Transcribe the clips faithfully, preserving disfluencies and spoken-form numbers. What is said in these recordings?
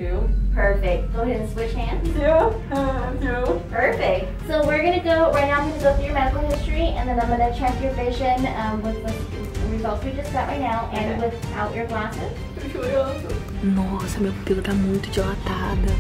two. Perfect. Go ahead and switch hands. Two. Uh, two. Perfect. So we're gonna go, right now I'm gonna go through your medical history and then I'm gonna check your vision um, with the results we just got right now and Okay. without your glasses. Tô chorando. Nossa, minha pupila tá muito dilatada.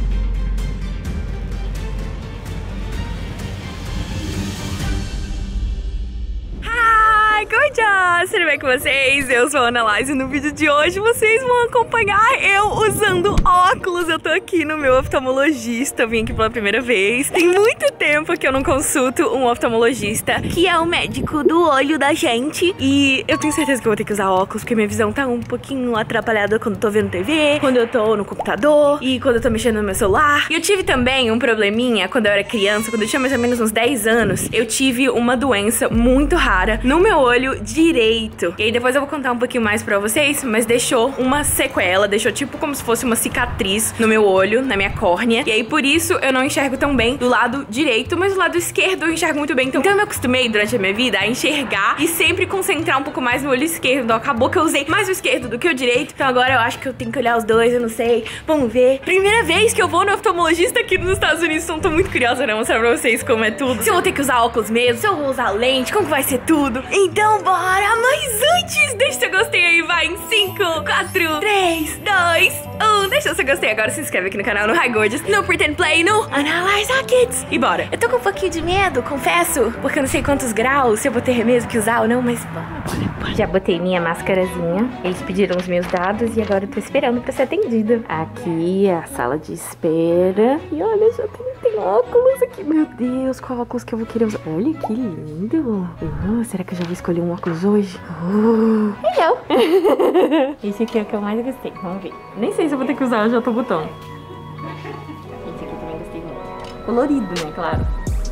Hi, gorgeous! Tudo bem com vocês? Eu sou a Ana Laís e no vídeo de hoje vocês vão acompanhar eu usando óculos. Eu tô aqui no meu oftalmologista, vim aqui pela primeira vez. Tem muito tempo que eu não consulto um oftalmologista, que é o médico do olho da gente. E eu tenho certeza que eu vou ter que usar óculos, porque minha visão tá um pouquinho atrapalhada quando eu tô vendo T V, quando eu tô no computador e quando eu tô mexendo no meu celular. E eu tive também um probleminha quando eu era criança, quando eu tinha mais ou menos uns dez anos. Eu tive uma doença muito rara no meu olho direito. E aí depois eu vou contar um pouquinho mais pra vocês, mas deixou uma sequela, deixou tipo como se fosse uma cicatriz no meu olho, na minha córnea. E aí por isso eu não enxergo tão bem do lado direito, mas do lado esquerdo eu enxergo muito bem. Então eu me acostumei durante a minha vida a enxergar e sempre concentrar um pouco mais no olho esquerdo. Então acabou que eu usei mais o esquerdo do que o direito. Então agora eu acho que eu tenho que olhar os dois, eu não sei. Vamos ver. Primeira vez que eu vou no oftalmologista aqui nos Estados Unidos, então tô muito curiosa pra mostrar pra vocês como é tudo. Se eu vou ter que usar óculos mesmo, se eu vou usar lente, como que vai ser tudo. Então bora! Mas antes, deixa seu gostei aí, vai em cinco, quatro, três, dois, um. Deixa seu gostei agora, se inscreve aqui no canal, no Hi Gorgeous, no Pretend Play, no Analyze Our Kids. E bora! Eu tô com um pouquinho de medo, confesso, porque eu não sei quantos graus, se eu vou ter mesmo que usar ou não, mas bora, bora, bora. Já botei minha máscarazinha, eles pediram os meus dados e agora eu tô esperando pra ser atendida. Aqui é a sala de espera. E olha, já tem, tem óculos aqui. Meu Deus, qual óculos que eu vou querer usar? Olha que lindo. Uh, será que eu já vou escolher um óculos hoje? Uh, legal. Esse aqui é o que eu mais gostei, vamos ver. Nem sei se eu vou ter que usar, eu já tô botando. Esse aqui também gostei muito. Colorido, né, claro.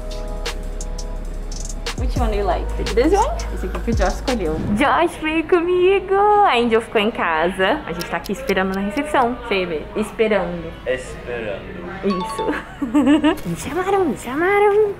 Which one do you like? This one? Esse aqui que o Josh escolheu. Josh veio comigo. A Angel ficou em casa. A gente tá aqui esperando na recepção. Febe, esperando. Esperando. Isso. Me chamaram, me chamaram.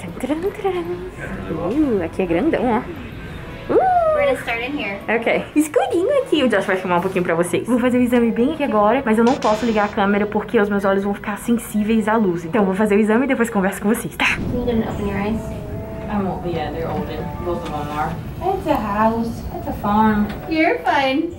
Uh, aqui é grandão, ó. Uh. We're gonna start in here. Ok. Escurinho aqui. O Josh vai filmar um pouquinho pra vocês. Vou fazer o exame bem aqui agora, mas eu não posso ligar a câmera porque os meus olhos vão ficar sensíveis à luz. Então eu vou fazer o exame e depois converso com vocês, tá? You didn't open your eyes. I'm open. Yeah, they're open. Both of them are. It's a house. It's a farm. You're fine.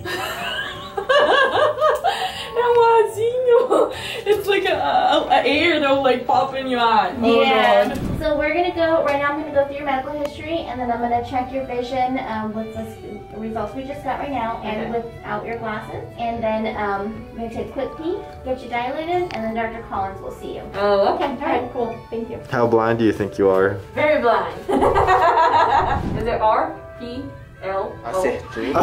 É um azinho. It's like a, a, a air that will like pop in your eye. Oh, Yeah. God. So we're gonna go, right now I'm gonna go through your medical history and then I'm gonna check your vision um, with the results we just got right now and Okay. without your glasses. And then um, we're gonna take a quick peek, get you dilated, and then Doctor Collins will see you. Oh, okay. All right, cool. Thank you. How blind do you think you are? Very blind. Is it R P L O? Acertei.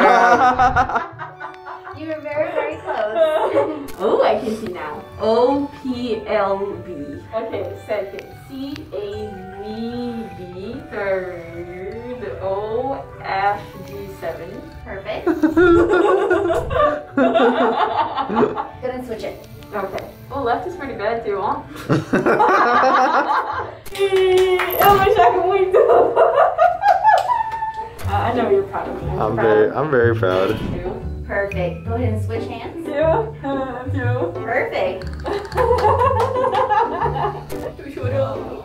You were very, very close. Oh, I can see now. O P L B. Okay, second. C A V B. Third. O F G seven. Perfect. Go ahead and switch it. Okay. Oh, left is pretty bad too, huh? Eu me enxergo muito. I know you're proud of me. I'm very, I'm very proud. Two. Perfect. Go ahead and switch hands. Two. Two. Perfect. Tô chorando.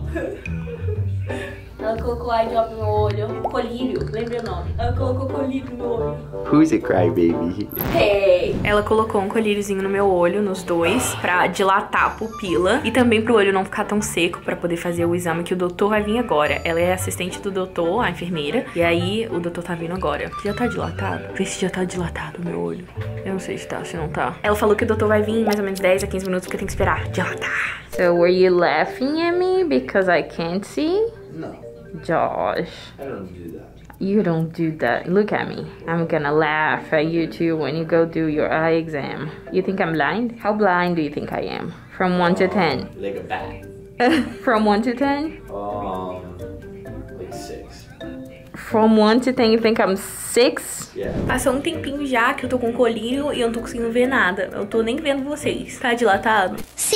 Ela colocou eye drop no meu olho. Colírio, lembrei o nome. Ela colocou colírio no meu olho. Who's a crybaby? Hey! Ela colocou um colíriozinho no meu olho, nos dois, pra dilatar a pupila e também pro olho não ficar tão seco pra poder fazer o exame que o doutor vai vir agora. Ela é assistente do doutor, a enfermeira, e aí o doutor tá vindo agora. Já tá dilatado? Vê se já tá dilatado o meu olho. Eu não sei se tá, se não tá. Ela falou que o doutor vai vir em mais ou menos dez a quinze minutos, que eu tenho que esperar dilatar. So were you laughing at me because I can't see? No. Josh. I don't do that. You don't do that. Look at me. I'm gonna laugh at you too when you go do your eye exam. You think I'm blind? How blind do you think I am? From one to ten. Like a bat. From one to ten? Um, like six. From one to ten, you think I'm six? Yeah. Passou um tempinho já que eu tô com colírio e eu não tô conseguindo ver nada. Eu tô nem vendo vocês. Tá dilatado? Sim.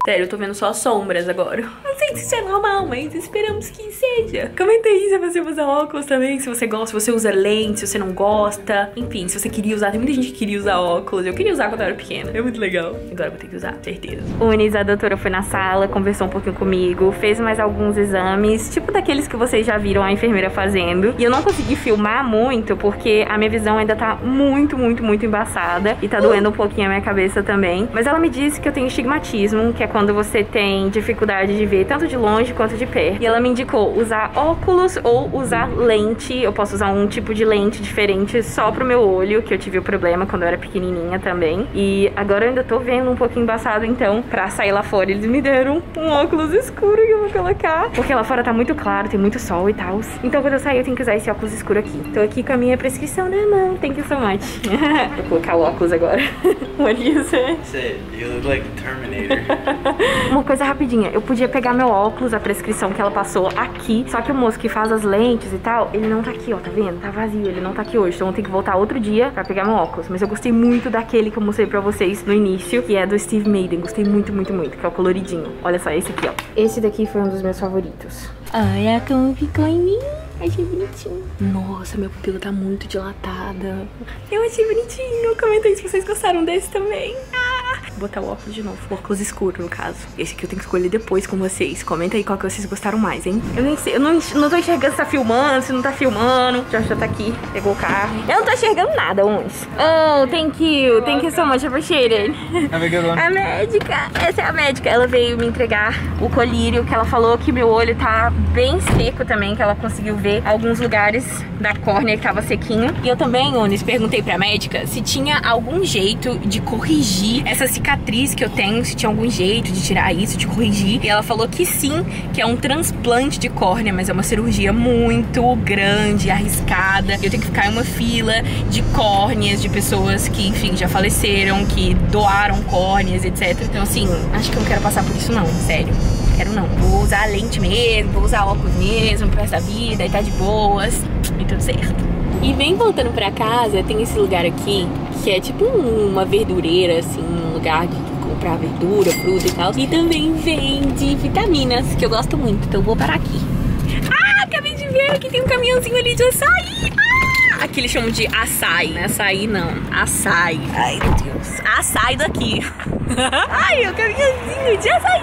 Sério, eu tô vendo só sombras agora. Não sei se isso é normal, mas esperamos que seja. Comenta aí se você usa óculos também, se você gosta, se você usa lente, se você não gosta. Enfim, se você queria usar. Tem muita gente que queria usar óculos. Eu queria usar quando eu era pequena. É muito legal. Agora eu vou ter que usar, certeza. O Unis, a doutora, foi na sala, conversou um pouquinho comigo, fez mais alguns exames, tipo daqueles que vocês já viram a enfermeira fazendo. E eu não consegui filmar muito, porque a minha visão ainda tá muito, muito, muito embaçada. E tá doendo um pouquinho a minha cabeça também. Mas ela me disse que eu tenho estigmatismo, que é quando você tem dificuldade de ver tanto de longe quanto de perto. E ela me indicou usar óculos ou usar lente. Eu posso usar um tipo de lente diferente só pro meu olho, que eu tive o problema quando eu era pequenininha também. E agora eu ainda tô vendo um pouquinho embaçado, então pra sair lá fora eles me deram um óculos escuro que eu vou colocar, porque lá fora tá muito claro, tem muito sol e tal. Então quando eu sair eu tenho que usar esse óculos escuro aqui. Tô aqui com a minha prescrição na mão. Thank you so much. Vou colocar o óculos agora. What do you say? Say, you look like the Terminator. Uma coisa rapidinha, eu podia pegar meu óculos, a prescrição que ela passou aqui, só que o moço que faz as lentes e tal, ele não tá aqui, ó, tá vendo? Tá vazio, ele não tá aqui hoje, então eu tenho que voltar outro dia pra pegar meu óculos. Mas eu gostei muito daquele que eu mostrei pra vocês no início, que é do Steve Madden. Gostei muito, muito, muito, que é o coloridinho. Olha só, esse aqui, ó. Esse daqui foi um dos meus favoritos. Olha como ficou em mim. Achei bonitinho. Nossa, minha pupila tá muito dilatada. Eu achei bonitinho. Comenta aí se vocês gostaram desse também. Ah! Vou botar o óculos de novo. O óculos escuro, no caso. Esse aqui eu tenho que escolher depois com vocês. Comenta aí qual que vocês gostaram mais, hein? Eu nem sei. Eu não, não tô enxergando se tá filmando, se não tá filmando. Já já tá aqui. Pegou o carro. Eu não tô enxergando nada, uns. Oh, thank you. Thank you so much. Appreciate it. Have a good one. A médica. Essa é a médica. Ela veio me entregar o colírio, que ela falou que meu olho tá bem seco também, que ela conseguiu ver alguns lugares da córnea que tava sequinho. E eu também, Unis, perguntei pra médica se tinha algum jeito de corrigir essa cicatriz que eu tenho, se tinha algum jeito de tirar isso, de corrigir. E ela falou que sim, que é um transplante de córnea, mas é uma cirurgia muito grande, arriscada. Eu tenho que ficar em uma fila de córneas de pessoas que, enfim, já faleceram, que doaram córneas, etcétera. Então, assim, acho que eu não quero passar por isso não, sério. Quero não. Vou usar lente mesmo, vou usar óculos mesmo pro resto da vida e tá de boas e tudo certo. E bem voltando pra casa, tem esse lugar aqui que é tipo uma verdureira, assim, um lugar de comprar verdura, fruta e tal. E também vende vitaminas, que eu gosto muito, então eu vou parar aqui. Ah, acabei de ver que tem um caminhãozinho ali de açaí. Ah, aqui eles chamam de açaí, não é açaí não, açaí. Ai, meu Deus, açaí daqui. Ai, o caminhãozinho de açaí.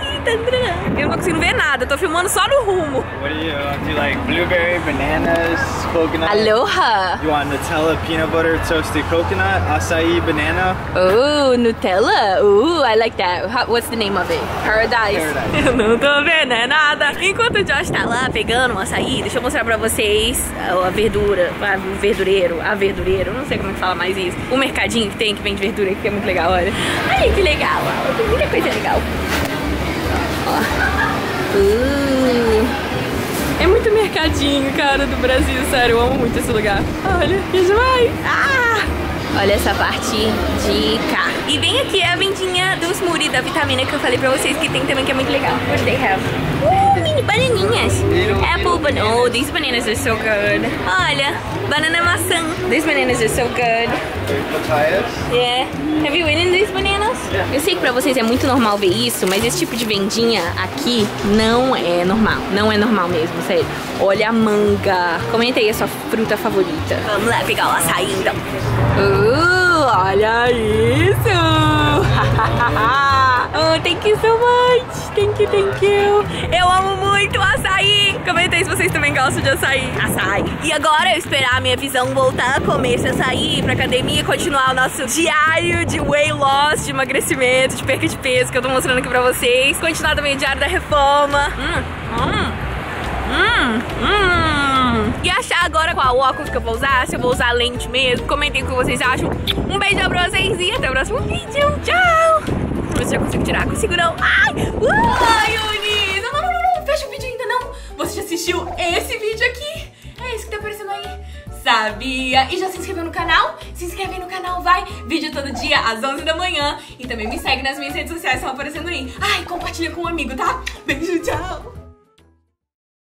Eu não consigo ver nada, eu tô filmando só no rumo. What do you uh, do? You like blueberry, bananas, coconut? Aloha! You want Nutella, peanut butter, toasted coconut, acai, banana? Oh, Nutella? Ooh, I like that. How, what's the name of it? Paradise. Paradise. Eu não tô vendo é nada. Enquanto o Josh tá lá pegando um açaí, deixa eu mostrar pra vocês a verdura, o verdureiro, a verdureira, eu não sei como é que fala mais isso. O mercadinho que tem, que vende verdura aqui, que é muito legal, olha. Olha que legal, ó. Tem muita coisa legal. Ó. Uh. É muito mercadinho, cara, do Brasil, sério, eu amo muito esse lugar. Olha, que demais. Ah! Olha essa parte de cá. E vem aqui a vendinha do smoothie da vitamina que eu falei pra vocês que tem também, que é muito legal. What do they have? Uh, mini bananinhas. Apple banana. Oh, these bananas are so good. Olha, banana maçã. These bananas are so good. Papayas? Yeah. Have you eaten these bananas? Yeah. Eu sei que pra vocês é muito normal ver isso, mas esse tipo de vendinha aqui não é normal. Não é normal mesmo, sério. Olha a manga. Comenta aí a sua fruta favorita. Vamos lá pegar o açaí então. Uh, olha isso! Oh, thank you so much! Thank you, thank you! Eu amo muito açaí! Comenta aí se vocês também gostam de açaí. Açaí! E agora eu esperar a minha visão voltar a comer esse açaí, ir pra academia e continuar o nosso diário de weight loss, de emagrecimento, de perca de peso que eu tô mostrando aqui pra vocês. Continuar também o diário da reforma. Hum, hum. Hum, hum. E achar agora qual óculos que eu vou usar, se eu vou usar lente mesmo. Comentem o que vocês acham. Um beijão pra vocês e até o próximo vídeo. Tchau! Vamos ver se eu consigo tirar. Consigo não. Ai! Uh! Ai, Unis! Não, não, não, não. Fecha o vídeo ainda não. Você já assistiu esse vídeo aqui? É esse que tá aparecendo aí. Sabia? E já se inscreveu no canal? Se inscreve aí no canal, vai! Vídeo todo dia às onze da manhã. E também me segue nas minhas redes sociais, estão aparecendo aí. Ai, compartilha com um amigo, tá? Beijo, tchau!